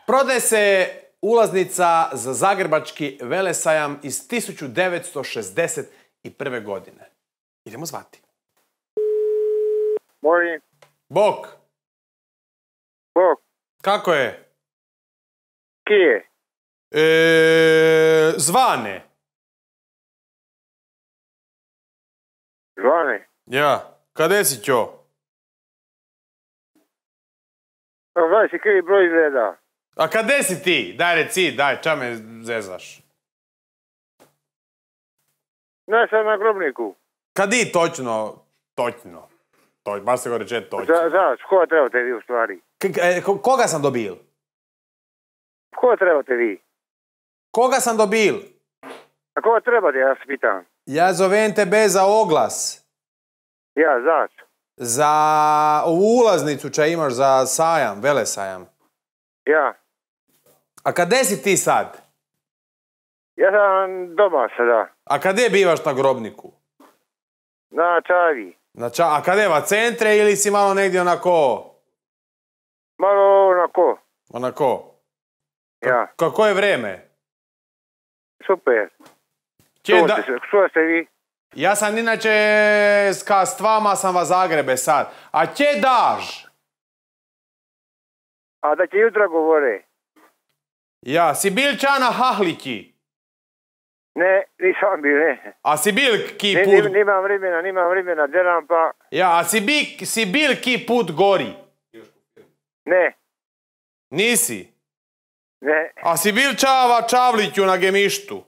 Prodaje se ulaznica za Zagrebački velesajam iz 1961. godine. Idemo zvati. Molim. Bok, Bok. kako je? Kije? Zvane. Zvane? Ja, kade si ćo? Znaš si krivi broj izgleda. A kade si ti? Daj reci, daj, ča me zezaš? Znaš sam na Grobniku. Kadi točno? Baš se go reče točno. Znaš, koga trebate vi u stvari? Koga sam dobil? Koga trebate vi? Koga sam dobil? A koga trebate, ja se pitam. Ja zovem tebe za oglas. Ja, znaš. Za ulaznicu ča imaš za sajam, velesajam. Ja. A kade si ti sad? Ja sam doma sada. A kade bivaš na Grobniku? Na Čavi. A kade, va centre ili si malo negdje onako? Malo onako. Onako? Ja. Kako je vreme? Super. Što ste vi? Ja sam inače s vama sam va Zagrebe sad. A će daž? A da će jutra govore? Ja, si bil ča na Hahliki? Ne, nisam bil, ne. A si bil ki put? Nimam vremena, delam pa... Ja, a si bil ki put gori? Ne. Nisi? Ne. A si bil čava Čavliću na Gemištu?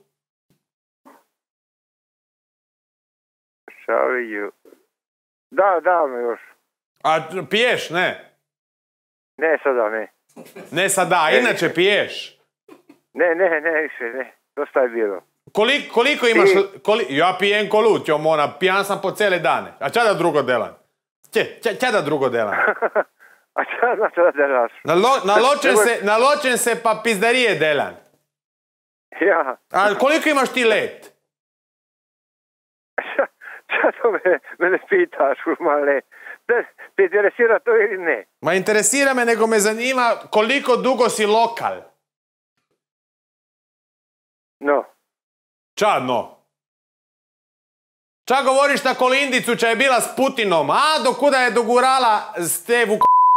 Čavliću. Da, još. A piješ, ne? Ne, sada ne. Ne sada, inače piješ? Ne, više, ne. Dosta je bilo. Koliko imaš... Ja pijem kolut, pijan sam po cijele dane. A ča da drugo delan? Ča da drugo delan? A ča znači da delaš? Naločen se pa pizdarije delan. Ja. A koliko imaš ti let? Ča to mene pitaš, male? Te interesira to ili ne? Ma interesira me, nego me zanima koliko dugo si lokal. No. Ča no? Ča govoriš na Kolindicu ča je bila s Putinom, a dokuda je dogurala Stevu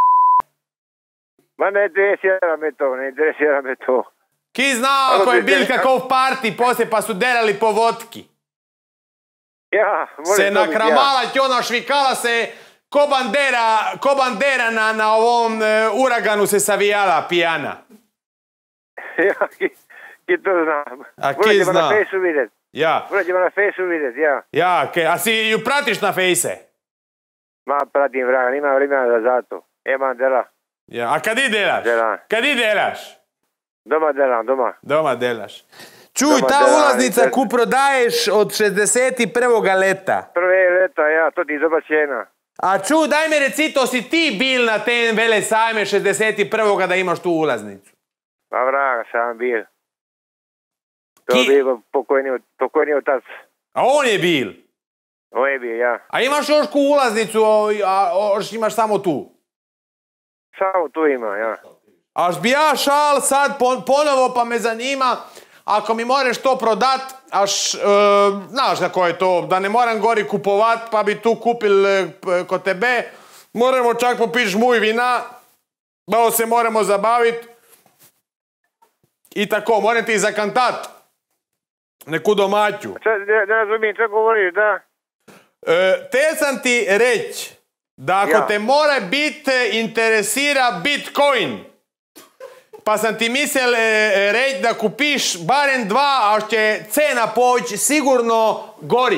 Ma ne interesira me to. Ki zna ako je bil kakov party poslije pa su derali po vodki. Ja, se nakramala tjona švikala se ko bandera na ovom uraganu se savijala pijana. Ja, ki to znam. A ki zna? Na fejsu vidjet. Ja. Urađemo na fejsu vidjet, ja. Ja, a si ju pratiš na fejse? Ma, pratim vraga, nima vremena za to. Imam dela. Ja, a kad delaš? Kad delaš? Doma delam, doma. Doma delaš. Čuj, ta ulaznica ku prodaješ od 61. leta. Prve leta, ja, to ti doba cijena. A čuj, daj mi reci, to si ti bil na tem velesajme 61. da imaš tu ulaznicu? Pa vraga, sam bil. To je bil pokojni otac. A on je bil? On je bil, ja. A imaš još ku ulaznicu, a imaš samo tu? Samo tu ima, ja. Aš bi ja šal sad ponovo pa me zanima, ako mi moraš to prodat, znaš kako je to, da ne moram gori kupovat, pa bi tu kupil kod tebe, moramo čak popit žmuj vina, malo se moramo zabavit i tako, moram ti zakantat neku domaću. Ne razumijem, čo govoriš, da? Te sam ti reć da ako te mora interesira Bitcoin, pa sam ti misel reći da kupiš barem 2, a će cena poći sigurno gori.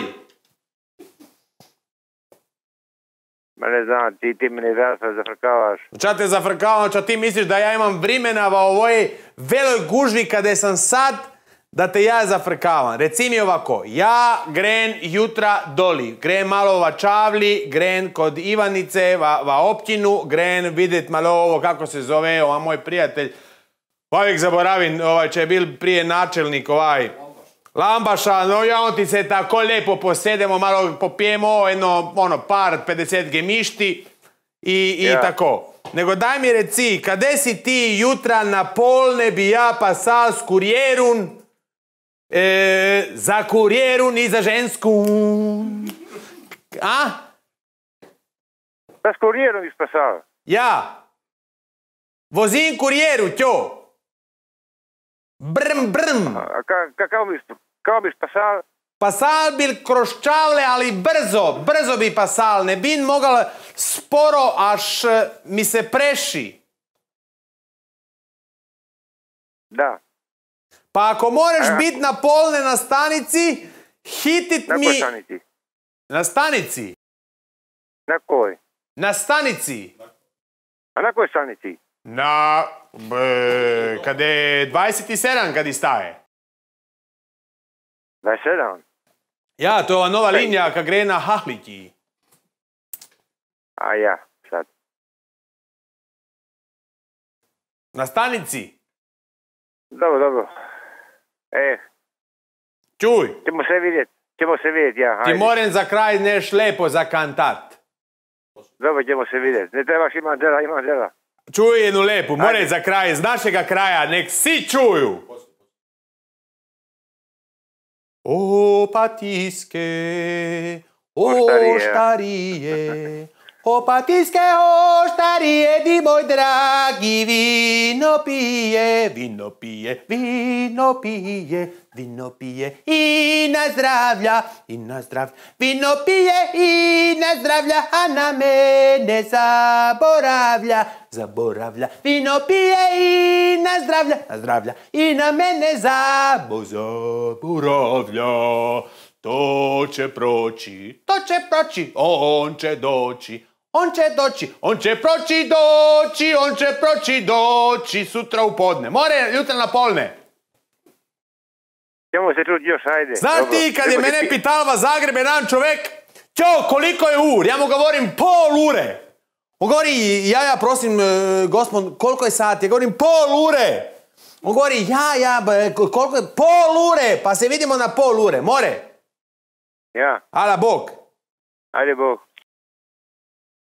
Ma ne znam, ti mene zašto zafrkavaš. Ča te zafrkavam, ča ti misliš da ja imam vremena va ovoj veloj gužvi kada sam sad, da te ja zafrkavam. Reci mi ovako, ja gren jutra doli, gren malo va Čavli, gren kod Ivanice, va općinu, gren vidjet malo ovo kako se zove, ova moj prijatelj, uvijek zaboravim, će je bil prije načelnik, Lambaša, no ja on ti se tako lijepo posedemo, malo popijemo, par 50 gemišti i tako. Nego daj mi reci, kade si ti jutra na polne bi ja pasal s kurjerun, za kurjerun i za žensku. A? Da s kurijerom bi pasal. Ja. Vozim kurjeru, tjo. Brm, brm. A kako bi pasal? Pasal bil kroz čavle, ali brzo bi pasal. Ne bi mogal sporo, až mi se preši. Da. Pa ako moraš biti na polne na stanici, hitit Na mi... koj stanici? Na stanici. Na koj? Na stanici. A na koj stanici? Na... Kad je 27, kad staje. 27? Ja, to je ova nova linija kad gre na Hahliki. A ja, sad. Na stanici. Dobro. Čuj, Ćemo se vidjeti, ja, ti hajde. moram za kraj neš lepo zakantat. Dobro, ćemo se vidjeti. Ne trebaš, imam dela. Čuj jednu lepu, moram za kraj, iz našega kraja, nek svi čuju. O patiske, o štarije, o patiske, o štarije, di moj dragi, vino pije, i na zdravlja, vino pije i na zdravlja, a na mene zaboravlja, vino pije i na zdravlja, i na mene zaboravlja. To će proći, on će doći sutra u podne. More, jutra na polne. Ćemo se čuti još, hajde. Znaš ti, kad je mene pitalva Zagreb, jedan čovek, koliko je ur? Ja mu govorim pol ure. On govori, ja prosim, gospod, koliko je sati? Ja govorim pol ure. On govori, koliko je? Pol ure, pa se vidimo na pol ure. More? Ja. Ala Bog. Ajde, Bog.